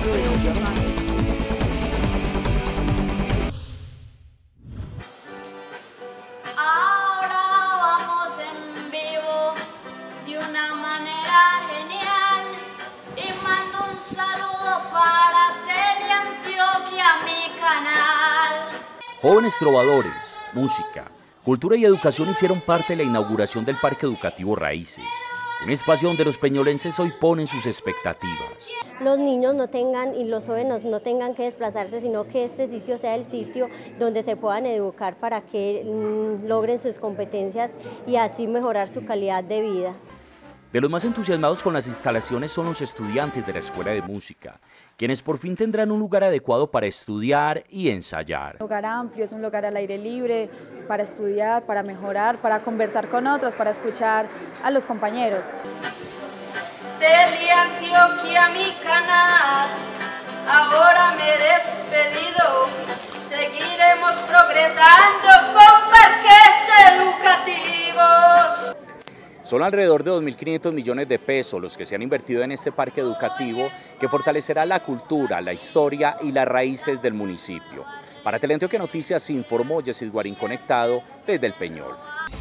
Ahora vamos en vivo de una manera genial y mando un saludo para Teleantioquia, mi canal. Jóvenes trovadores, música, cultura y educación hicieron parte de la inauguración del Parque Educativo Raíces, un espacio donde los peñolenses hoy ponen sus expectativas. Los niños no tengan y los jóvenes no tengan que desplazarse, sino que este sitio sea el sitio donde se puedan educar para que logren sus competencias y así mejorar su calidad de vida. De los más entusiasmados con las instalaciones son los estudiantes de la Escuela de Música, quienes por fin tendrán un lugar adecuado para estudiar y ensayar. Un lugar amplio, es un lugar al aire libre para estudiar, para mejorar, para conversar con otros, para escuchar a los compañeros. Teleantioquia, mi canal, ahora me he despedido, seguiremos progresando con parques educativos. Son alrededor de 2.500 millones de pesos los que se han invertido en este parque educativo que fortalecerá la cultura, la historia y las raíces del municipio. Para Teleantioquia Noticias informó Yesid Guarín, conectado desde El Peñol.